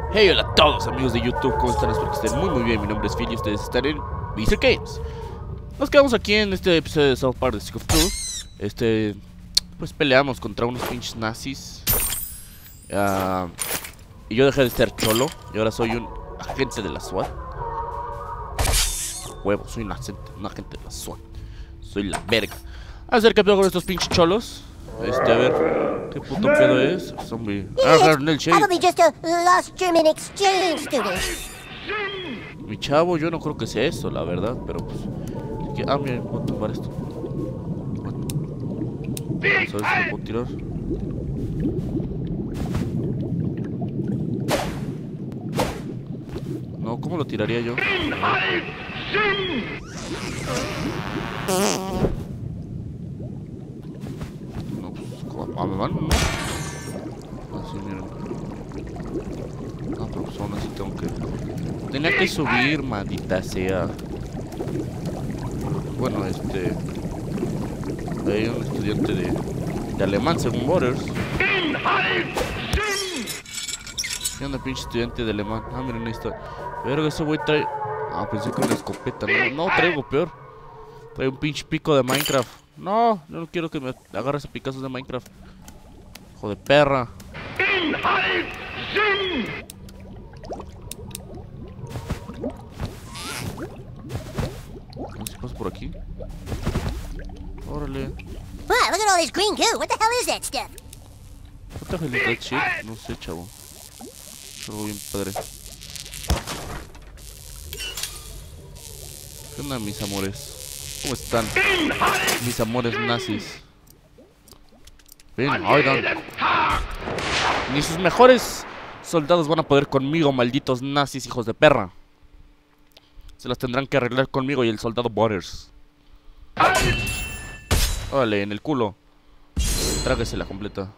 Hey, hola a todos amigos de YouTube, ¿cómo están? Espero que estén muy bien. Mi nombre es Phil y ustedes están en Mr. Games. Nos quedamos aquí en este episodio de South Park de Stick of Truth. Pues peleamos contra unos pinches nazis. Y yo dejé de ser cholo y ahora soy un agente de la SWAT. Huevo, soy un agente de la SWAT. Soy la verga. A ver qué pedo con estos pinches cholos. A ver, ¿qué puto pedo es? Zombie. Probably just a lost German exchange student. Mi chavo, yo no creo que sea eso, la verdad, pero pues... miren, voy a tumbar esto. Vamos a ver si lo puedo tirar. No, ¿cómo lo tiraría yo? No, pues, ¿cómo? ¿A mi mano? No. Así, miren. No, pero pues aún así tengo que... Tenía que subir, maldita sea. Bueno, hay un estudiante de alemán, según Borders. ¿Qué onda, pinche estudiante de alemán? Ah, miren, ahí está. Pero ese güey trae... Ah, pensé que una escopeta. No, traigo peor. Trae un pinche pico de Minecraft. No, yo no quiero que me agarres a picazos de Minecraft. Hijo de perra. No sé si paso por aquí. Órale. Wow, look at all this green goo. What the hell is that stuff? What the hell is that shit? No sé, chavo. Pero bien padre. ¿Qué onda, mis amores? ¿Cómo están? Mis amores nazis. Ven, oigan. Ni sus mejores soldados van a poder conmigo, malditos nazis, hijos de perra. Se las tendrán que arreglar conmigo y el soldado Butters. Órale, en el culo. Tráguese la completa.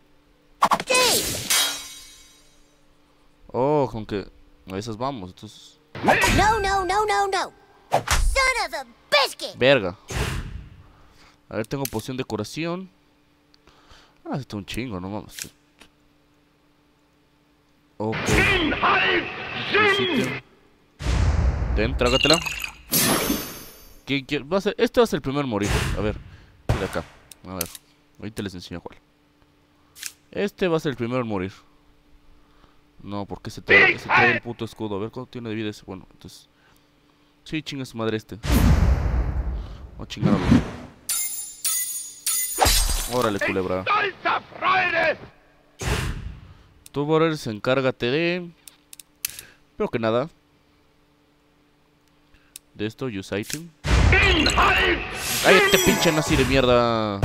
Oh, con que a esas vamos, entonces. No. Son of a biscuit. Verga. A ver, tengo poción de curación. Ah, esto es un chingo, no mames. Ok. Ten, trágatela. ¿Quién va a ser? Este va a ser el primero en morir. A ver, de acá. A ver, ahorita les enseño cuál. Este va a ser el primero en morir. No, porque se trae el puto escudo. A ver cuánto tiene de vida ese. Bueno, entonces. Sí, chinga su madre este. Vamos a chingarlo. Órale, culebra. Tú, Borers, encárgate de... Pero que nada. De esto, use item. ¡Cállate, pinche nazi de mierda!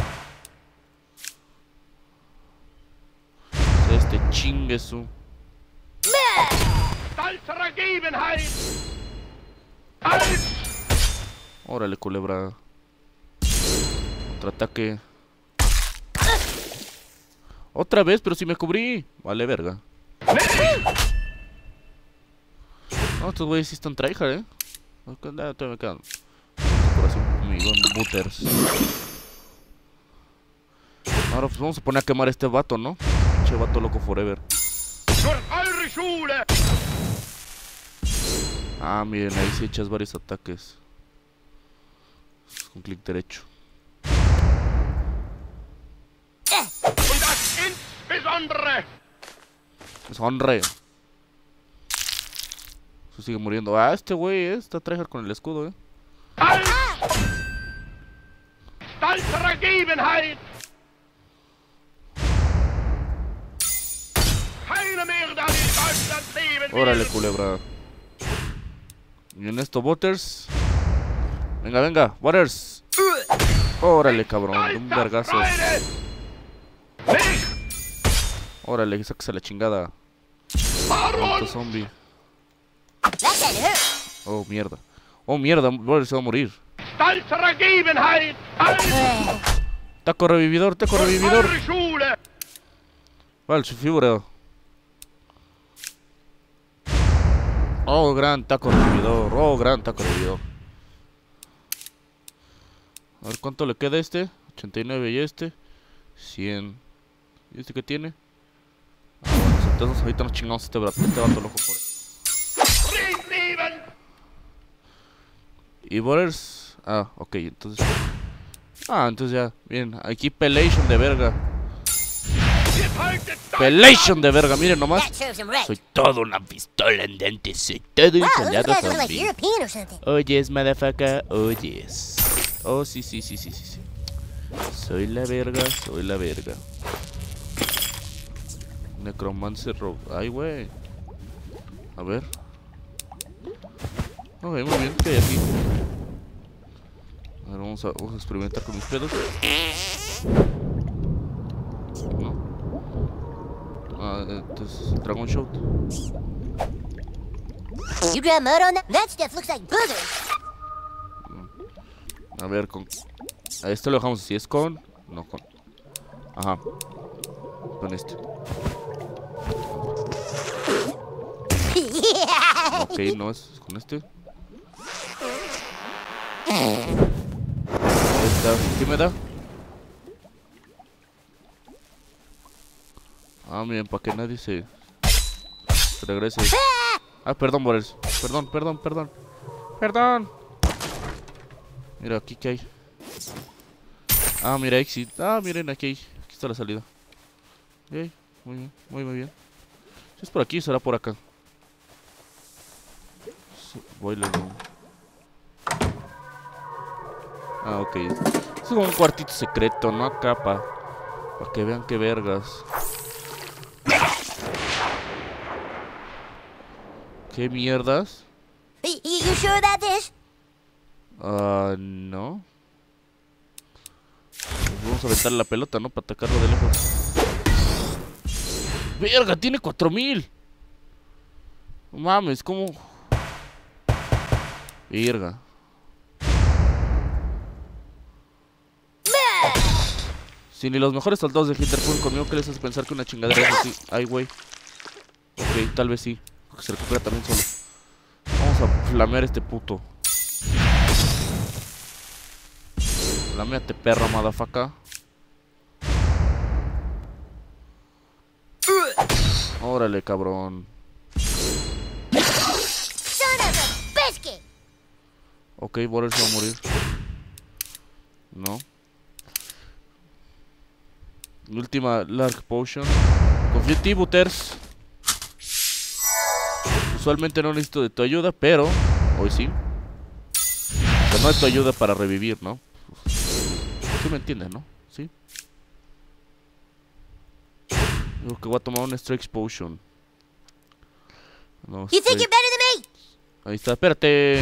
Chingue su... Órale, culebra. Contraataque. Otra vez, pero si me cubrí. Vale, verga. No, estos güeyes sí están tryhard, Todavía me quedan. Corazón, mi buen Butters. Ahora pues vamos a poner a quemar a este vato, ¿no? Pinche vato loco forever. Ah, miren, ahí sí echas varios ataques. Con clic derecho. Deshonre. Se sigue muriendo. Ah, este güey está tryhard con el escudo, Órale, culebra. Y en esto, Butters. Venga, Butters. Órale, cabrón, de un vergazo. Órale, sáquese la chingada. Otro zombie. Oh, mierda, Butters se va a morir. Taco revividor. Vale, su figura. Oh, gran taco revividor. A ver cuánto le queda a este. 89 y este 100. ¿Y este qué tiene? Ah, bueno, Entonces ahorita nos chingamos este vato loco por él. Y Borders. Ah, ok, entonces. Ah, entonces ya. Bien, aquí Pelation de verga. Pelation de verga, miren nomás. Soy todo una pistola andante. Soy todo un Wow, those soldado guys look like zombie. European or something. Oh yes, motherfucker. Oh yes. Oh, sí. Soy la verga, soy la verga. Necromancer Rogue. Ay, güey. A ver. Ok, muy bien. ¿Qué hay aquí? A ver, vamos a experimentar con mis pedos. No. Ah, entonces, Dragon Shout. You grab mud on that? That stuff looks like boogers. A ver, con... A esto lo dejamos así. ¿Es con? No, con... Ajá. Con este. Ok, no, es con este. Ahí está. ¿Qué me da? Ah, miren, para que nadie se regrese. Ah, perdón, Boris. Perdón. Mira, aquí que hay. Ah, mira, exit. Ah, miren, aquí está la salida. Ok, muy bien. Si es por aquí, será por acá. Boiler room. Ah, ok. Es como un cuartito secreto, ¿no? Acá, para que vean qué vergas. ¿Qué mierdas? You sure about this? Ah, no. Vamos a aventar la pelota, ¿no? Para atacarlo de lejos. ¡Verga! ¡Tiene 4000! No mames, ¿cómo? Verga. Si ni los mejores soldados de Hitler fueron conmigo, ¿qué les hace pensar que una chingadera es así? Ay, güey. Ok, tal vez sí. Porque se recupera también solo. Vamos a flamear este puto. Flameate, perra, motherfucker. Órale, cabrón. Son of a biscuit! Ok, Borer se va a morir. No. Última Lark Potion. Confío en ti, Butters. Usualmente no necesito de tu ayuda, pero hoy sí. O sea, no es tu ayuda para revivir, ¿no? Sí me entiendes, ¿no? Sí. Digo que voy a tomar un Strike Potion. No, You think you're better than me? ahí está, espérate.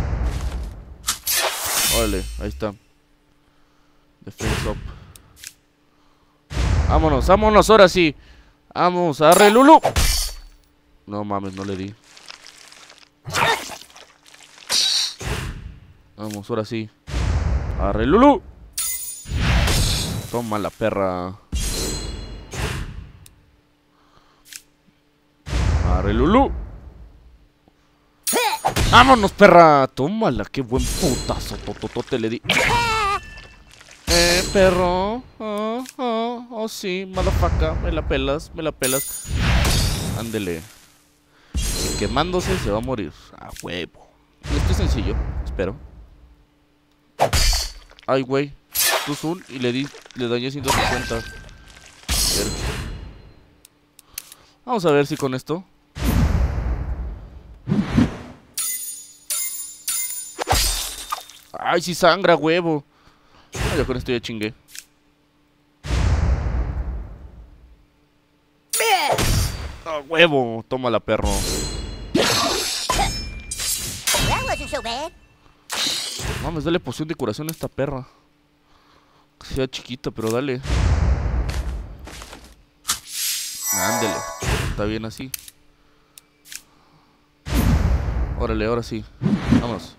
Órale, ahí está. Defense up. Vámonos, ahora sí. Vamos, arre Lulu. No mames, no le di. Vamos, ahora sí. Arre Lulu. Toma la perra. Arre Lulu. Vámonos, perra. Tómala, qué buen putazo. Tototote le di. Perro. Oh, sí, motherfucker. Me la pelas. Ándele. Y quemándose se va a morir. A huevo. Esto es sencillo, espero. Ay, güey. Tú zoom y le dañé 150. Vamos a ver si con esto. Ay, si sangra, huevo. Ah, ya con esto ya chingué. Ah, huevo, tómala, perro. That wasn't so bad. Mames, dale poción de curación a esta perra. Que sea chiquita, pero dale. Ándele. Está bien así. Órale, ahora sí. Vámonos.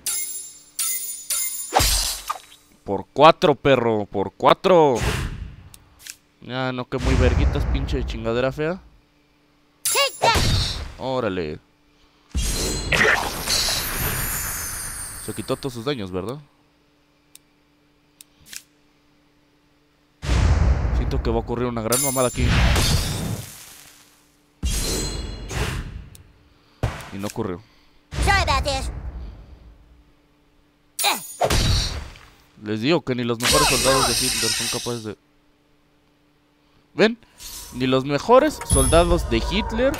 Por 4, perro. Por 4. Ya, no, que muy verguitas, pinche chingadera fea. Órale. Se quitó todos sus daños, ¿verdad? Siento que va a ocurrir una gran mamada aquí. Y no ocurrió. Sorry about this. Les digo que ni los mejores soldados de Hitler son capaces de... ¿Ven? Ni los mejores soldados de Hitler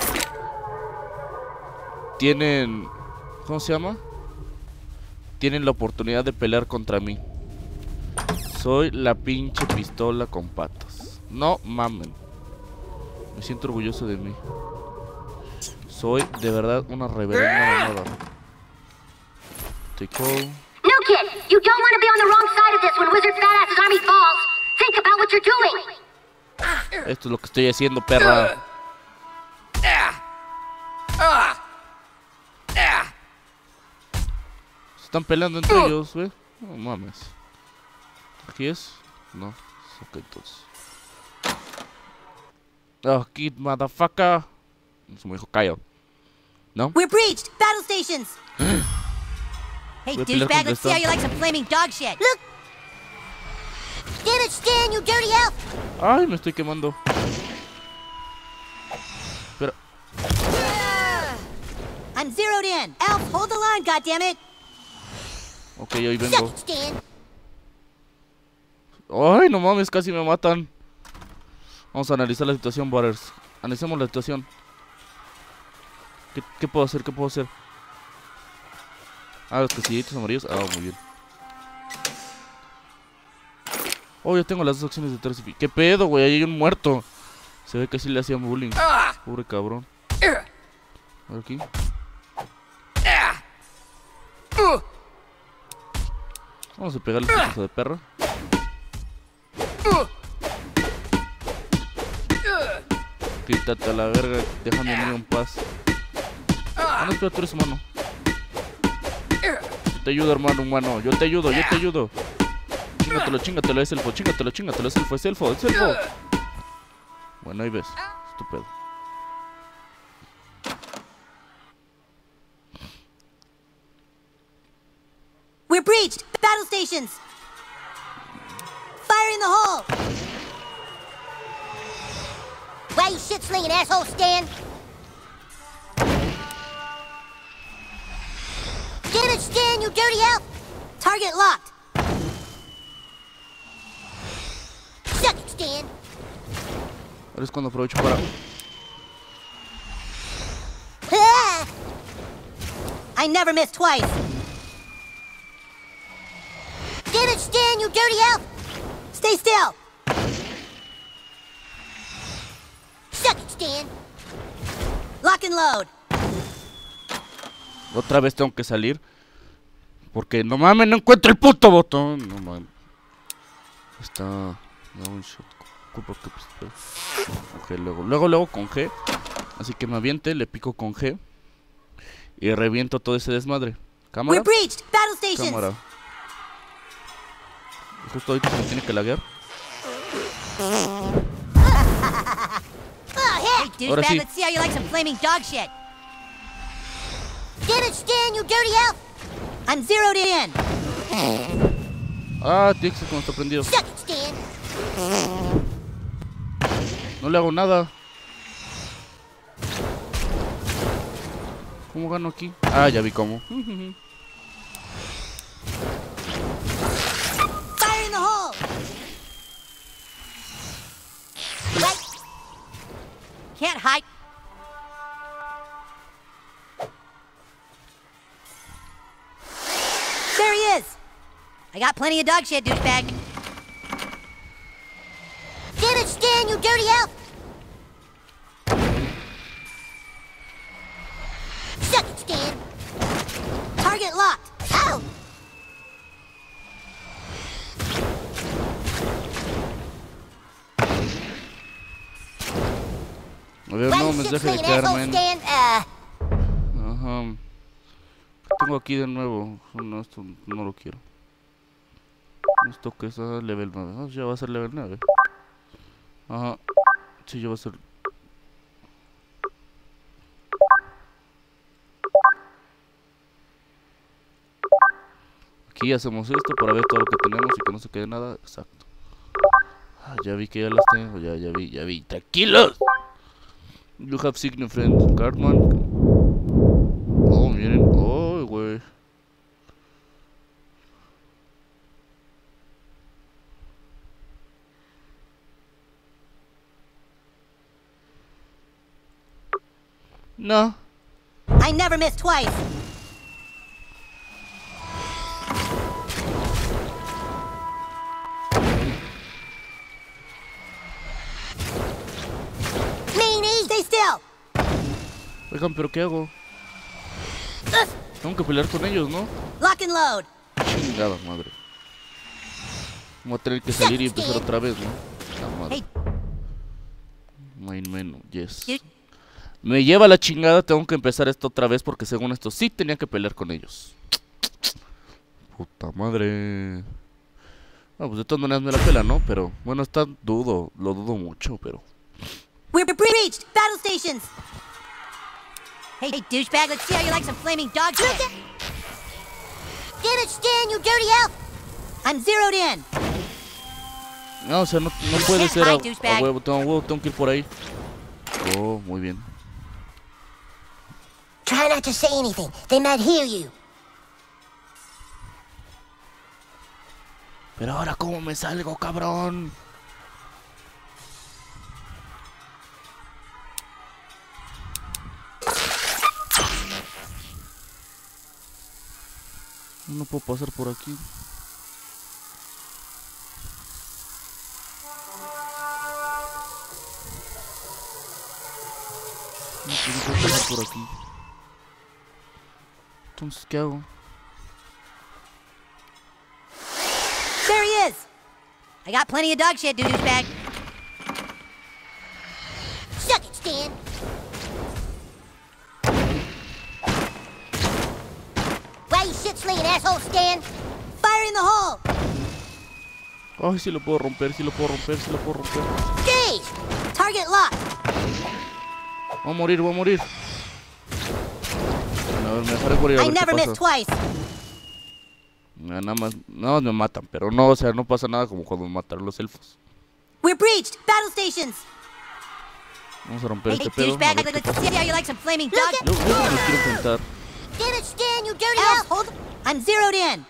tienen... ¿Cómo se llama? Tienen la oportunidad de pelear contra mí. Soy la pinche pistola con patas. No mamen. Me siento orgulloso de mí. Soy de verdad una reverenda mamada. Take all. No, kid, you don't want to be on the wrong side of this when Wizard Fatass's army falls. Think about what you're doing. Esto es lo que estoy haciendo, perra. Se están peleando entre ellos, ¿ve? No mames. ¿Aquí es? No. Ok, entonces. Oh, kid, motherfucker. Eso me dijo Kyle. ¿No? We're breached! Battle stations! Hey, Voy a pelear douchebag, contra let's see how esta. you like some flaming dog shit. Look! Damn it, Stan, you dirty elf! Ay, me estoy quemando. Pero... I'm zeroed in. Elf, hold the line, goddammit! Ok, ahí Suck vengo. it, Stan! Ay, no mames, casi me matan. Vamos a analizar la situación, Butters. Analicemos la situación. ¿Qué puedo hacer? ¿Qué puedo hacer? Ah, los casillitos amarillos. Ah, muy bien. Oh, ya tengo las dos acciones de Tercifi. ¿Qué pedo, güey? Ahí hay un muerto. Se ve que sí le hacían bullying. Pobre cabrón. A ver aquí. Vamos a pegarle a esta de perra. Quítate a la verga, déjame a mí en paz. Ah, no, espera, tú eres humano. Yo te ayudo, hermano humano. Yo te ayudo, yo te ayudo. Chingatelo, es elfo, chingatelo, es elfo. Bueno, ahí ves, estúpido. We're breached! Battle stations! Fire in the hole! Why you shit-slinging asshole, Stan? Damn it, Stan, you dirty elf! Target locked! Suck it, Stan! Ahora es cuando aprovecho para... Ah! I never miss twice! Damn it, Stan, you dirty elf! Stay still! Suck it, Stan! Lock and load! Otra vez tengo que salir. Porque no mames, no encuentro el puto botón. No mames. Está... No, un shot. ¿Por qué? Con G luego con G. Así que me aviente, le pico con G. Y reviento todo ese desmadre. Cámara. We're breached! Battle stations! Cámara. Y justo ahorita se me tiene que laguear. Hey, Ahora douchebag, sí. let's see how you like some flaming dog shit. Damn it, Stan, you dirty elf! I'm zeroed in! Ah, Tix, como está prendido. Suck it, Stan! No le hago nada. ¿Cómo gano aquí? Ah, ya vi cómo. Fire in the hole! Right. Can't hide. There he is! I got plenty of dog shit, douchebag. Damn it, Stan, you dirty elf! Suck it, Stan! Target locked! Ow! A ver, Why no you me deje de shit-slinging caer, asshole, man. Stan? Ajá. ¿Qué tengo aquí de nuevo? No, esto no lo quiero. Esto que es level 9. Ah, ya va a ser level 9. Ajá. Sí, ya va a ser. Aquí hacemos esto para ver todo lo que tenemos y que no se quede nada. Exacto. Ah, ya vi que ya las tengo. Ya vi. ¡Tranquilos! You have signal friend. Cartman. No. I never miss twice. Meanie, stay still. Oigan, pero ¿qué hago? Tengo que pelear con ellos, ¿no? Lock and load. Chingada madre. Voy a tener que salir y empezar otra vez, ¿no? La madre. Hey, Main menu, yes. dude. Me lleva la chingada, tengo que empezar esto otra vez porque según esto sí tenía que pelear con ellos. Puta madre. Ah, pues de todas maneras me la pela, ¿no? Pero bueno, está lo dudo mucho, pero... We're breached. Battle stations. Hey, douchebag, let's see how you like some flaming dog shit. Get it, Stan, you dirty elf. I'm zeroed in. No, o sea, no puede ser a douchebag. huevo, tengo que ir por ahí. Oh, muy bien. Try not to say anything. They might hear you. Pero ahora, ¿cómo me salgo, cabrón? No puedo pasar por aquí. No puedo pasar por aquí. Entonces, ¿qué hago? There he is. I got plenty of dog shit, douchebag. Suck it, Stan. Why you shit-slinging asshole, Stan? Fire in the hole. Ay, sí lo puedo romper, sí lo puedo romper, sí lo puedo romper. Gage. Target locked. Voy a morir, voy a morir. A ver, me dejaré por ahí a I ver qué never pasa. miss twice. Nada más me matan, pero no, o sea, no pasa nada como cuando me mataron los elfos. We're breached. Battle stations. Vamos a romper Hey, este pedo. A douchebag, ver qué let's pasa. see how you like some flaming dog. Yo los quiero enfrentar. Get it, Stan, you dirty elf. Hold. I'm zeroed in.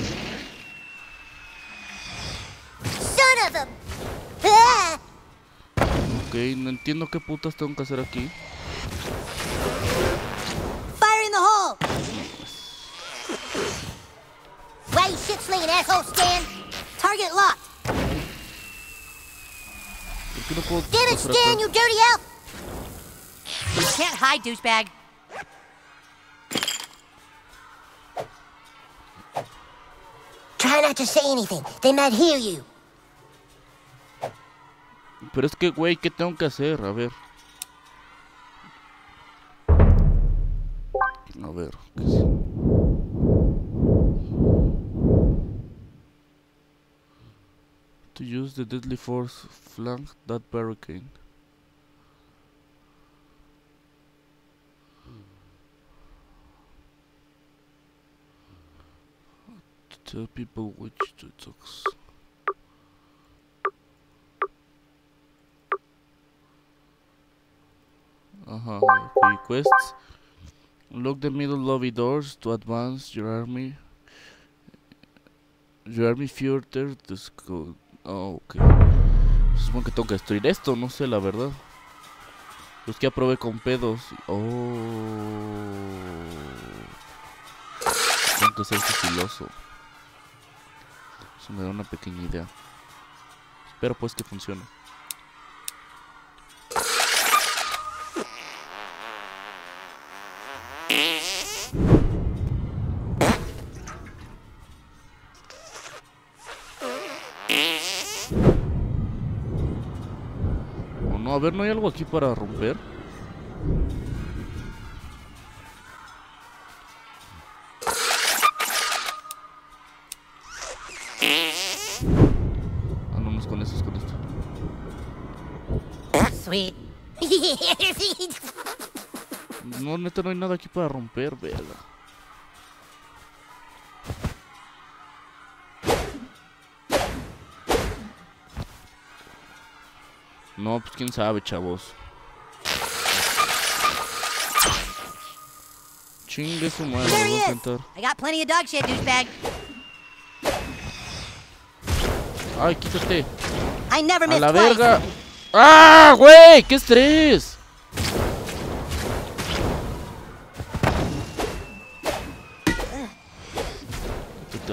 Son of a... Ah! Ok, no entiendo qué putas tengo que hacer aquí. Fire in the hole. Why you shit-slinging asshole, Stan? Target locked. ¿Por qué no puedo Get it, pasar Stan, acá? you dirty elf. You can't hide, douchebag. Try not to say anything. They might hear you. Pero es que, güey, ¿qué tengo que hacer? A ver. A ver. ¿Qué es? To use the deadly force, flank that barricade. To tell people which to talk. Okay, quests. Unlock the middle lobby doors to advance your army. Your army further to school. Oh, ok. Supongo que tengo que destruir esto, no sé la verdad. Pues que aprobé con pedos. Oh. Tengo que ser sigiloso. Eso me da una pequeña idea. Espero pues que funcione. O no, a ver, ¿no hay algo aquí para romper? Ah, no, no es con eso, es con esto. Sweet. No, neta, no hay nada aquí para romper, verga. No, pues quién sabe, chavos. Chingue su madre, There lo voy he a is. intentar. I got plenty of dog shit, douchebag. Ay, quítate. I never A miss la twice. verga. ¡Ah, güey! ¡Qué estrés!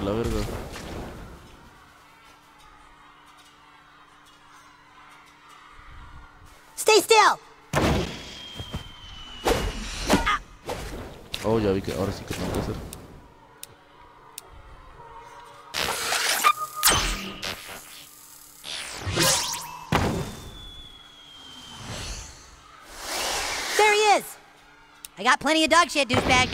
la verga. Stay still. Oh, ya vi que ahora sí que tengo que hacer. There he is. I got plenty of dog shit, douchebag.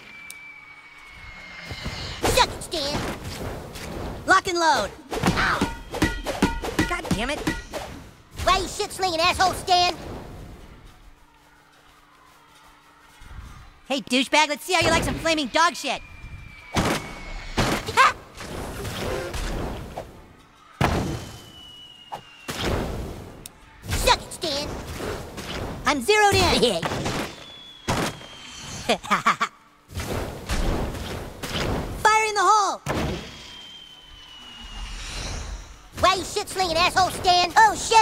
Suck it, Stan. Lock and load. Ow. God damn it. Why you shit-slinging asshole, Stan? Hey, douchebag, let's see how you like some flaming dog shit. Ha! Suck it, Stan. I'm zeroed in. Fire in the hole. Why you shit-slinging asshole, Stan? Oh, shit.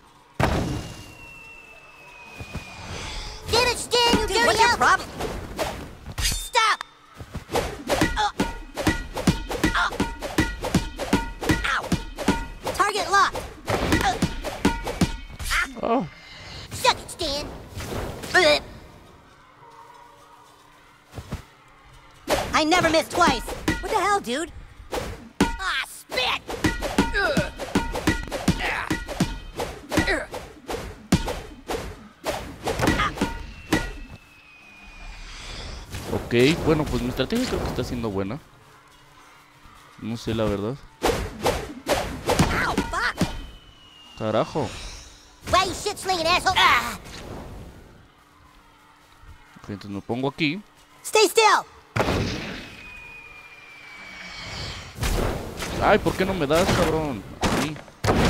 Damn it, Stan, you dirty what's your problem? Stop! Ow! Target locked. Oh. Suck it, Stan. I never miss twice. What the hell, dude? Ah, spit! Ok, bueno, pues mi estrategia creo que está siendo buena. No sé la verdad. Ow, fuck! Carajo. Why you shit-slinging asshole? Ok, entonces me pongo aquí. Stay still. Ay, ¿por qué no me das, cabrón? A mí.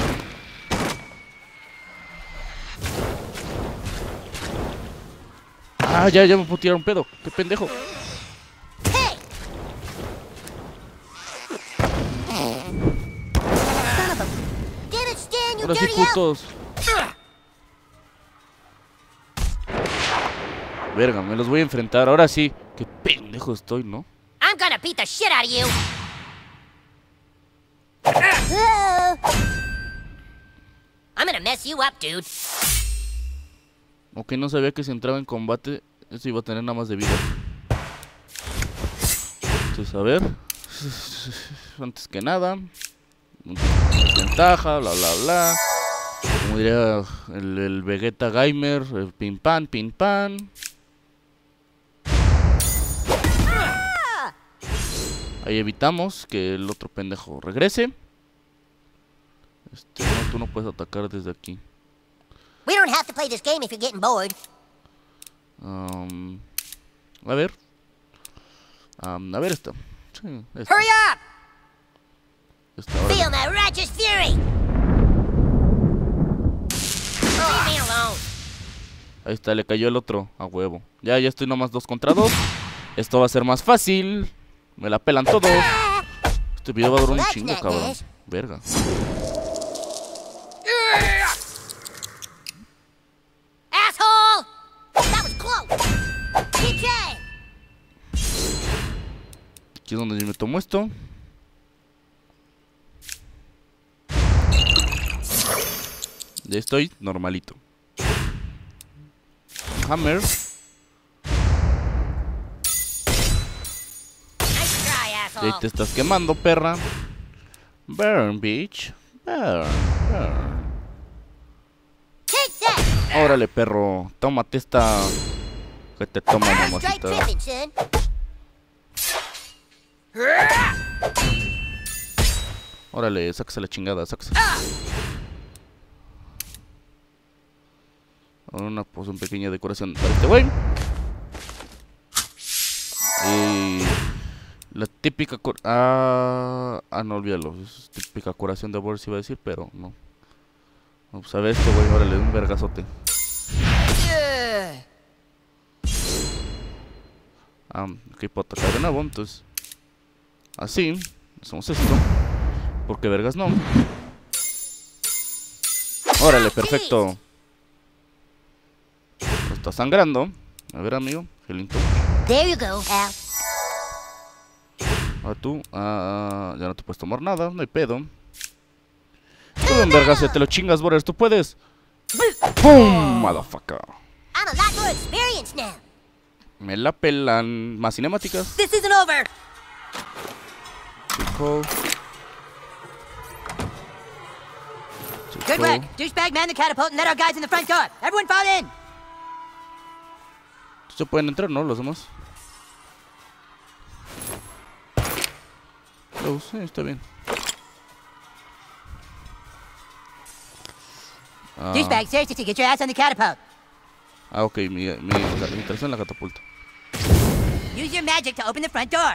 Ah, ya me puedo tirar un pedo. Qué pendejo. Hey! Son of a... Damn it, Stan, you Ahora sí, dirty elf! putos. Verga, me los voy a enfrentar. Ahora sí. Qué pendejo estoy, ¿no? I'm gonna beat the shit out of you. I'm gonna mess you up, dude. Ok, no sabía que si entraba en combate, eso iba a tener nada más de vida. Entonces, a ver. Antes que nada, desventaja, bla bla bla. Como diría el Vegeta Gamer, el pin pan, pin pan. Ahí evitamos que el otro pendejo regrese. No, tú no puedes atacar desde aquí. We don't have to play this game if you're getting bored. A ver. A ver esta. Sí, esta. Hurry up! Esta, ahora. Feel my righteous fury. Leave me alone. Ahí está, le cayó el otro a huevo. Ya estoy nomás 2 contra 2. Esto va a ser más fácil. Me la pelan todos. Este video va a durar un chingo, cabrón. Verga. Asshole! That was close. PK. Aquí es donde yo me tomo esto. Ya estoy normalito. Hammer. Nice try, Y asshole. ahí te estás quemando, perra. Burn, bitch. Burn, burn. Take that. Órale, perro. Tómate esta. Que te toma, Straight mamacita. tripping, son. Órale, sáquese la chingada, sáquese. Una pequeña decoración para este güey. Y la típica no, olvídalo. Es típica curación de Boris, iba a decir, pero no. Vamos a ver este güey, órale, un vergazote. Aquí puedo atacar de nuevo, entonces. Así, hacemos esto. Porque vergas no. Órale, perfecto. Está sangrando. A ver, amigo, qué lindo. There you go, Al. Ahora tú, ya no te puedes tomar nada, no hay pedo. Tú en vergas, te lo chingas, Borers, tú puedes. ¡Pum! Motherfucker. I'm a lot more experienced now. Me la pelan. Más cinemáticas. This isn't over. Chico. Good work. Douchebag, man the catapult and let our guys in the front door. Everyone fall in. Se pueden entrar, ¿no? Los demás. Sí, está bien. Douchebag, seriously, get your ass on the catapult. Ok, mi interacción en la catapulta. Use your magic to open the front door.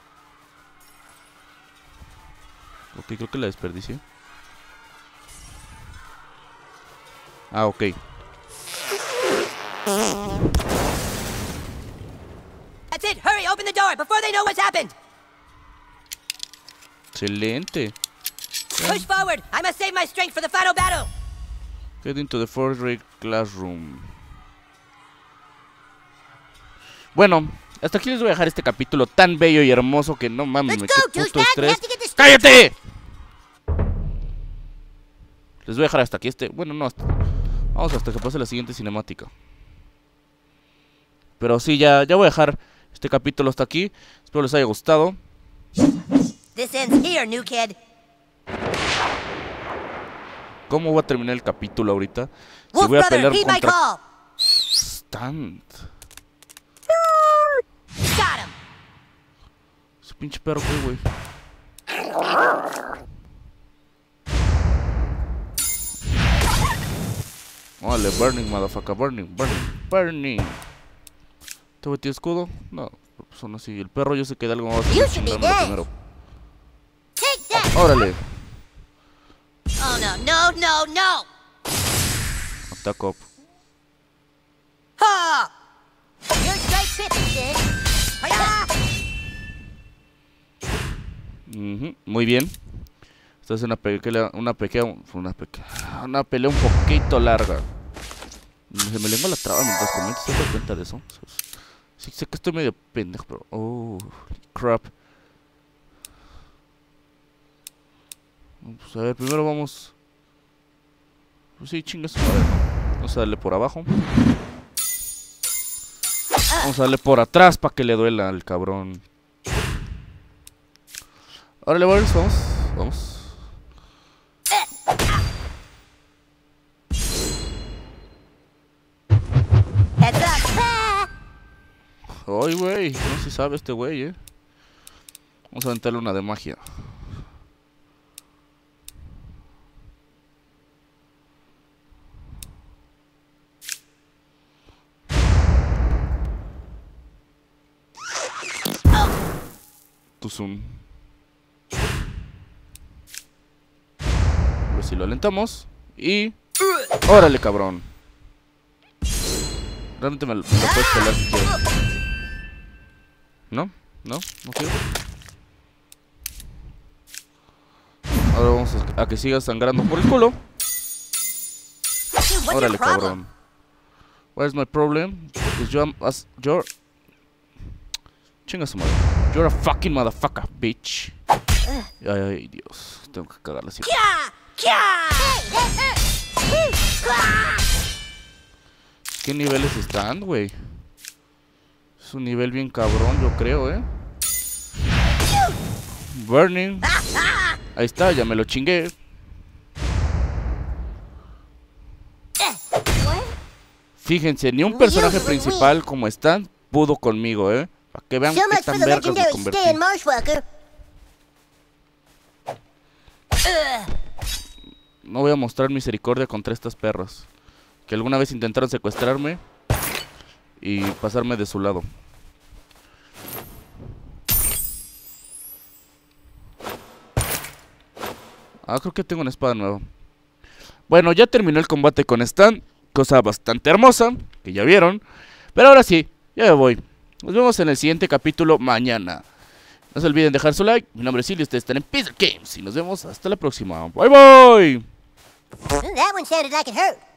Ok, creo que la desperdicié. Ok. That's it. Hurry, open the door before they know what's happened. Excelente. Push forward. I must save my strength for the final battle. Get into the fourth grade classroom. Bueno, hasta aquí les voy a dejar este capítulo tan bello y hermoso que no mames, me quedé puto estrés. ¡Cállate! Les voy a dejar hasta aquí bueno, no, vamos hasta que pase la siguiente cinemática. Pero sí, ya voy a dejar este capítulo hasta aquí. Espero les haya gustado. This ends here, new kid. ¿Cómo voy a terminar el capítulo ahorita? Si voy a pelear contra Stant. Got him. Ese pinche perro que, güey. Vale, burning, motherfucker, burning. ¿Te metí escudo? No, son así. El perro yo sé que de algo más a chingármelo primero. Órale. Oh no. Attack up. Ha! Your strike tripping, kid. Muy bien. Esta es una pelea un poquito larga. Se me lengua la traba mientras comento. ¿Se das cuenta de eso? Sí, sé que estoy medio pendejo, pero... Oh, crap. Pues a ver, primero vamos... Pues sí, chingas. A ver, vamos a darle por abajo. Vamos a darle por atrás para que le duela al cabrón. Órale, Boris, vamos. Ay, güey, no se sabe este güey, Vamos a aventarle una de magia. Tuzum. A ver si lo alentamos. Y... ¡Órale, cabrón! Realmente me lo puedes pelar si quieres. ¿No? ¿No? ¿No quiero? Ahora vamos a que sigas sangrando por el culo. Órale, cabrón. Where's my problem? Because you're... Chinga su madre. You're a fucking motherfucker, bitch. Ay, Dios. Tengo que cagarla así. ¿Qué niveles están, güey? Es un nivel bien cabrón, yo creo, Burning. Ahí está, ya me lo chingué. Fíjense, ni un personaje principal como Stan pudo conmigo, Para que vean qué tan vergas me convertí. No voy a mostrar misericordia contra estas perras que alguna vez intentaron secuestrarme y pasarme de su lado. Creo que tengo una espada nueva. Bueno, ya terminó el combate con Stan. Cosa bastante hermosa, que ya vieron. Pero ahora sí, ya me voy. Nos vemos en el siguiente capítulo mañana. No se olviden dejar su like. Mi nombre es Silly, ustedes están en Pixel Games. Y nos vemos hasta la próxima. Bye bye. That one sounded like it hurt.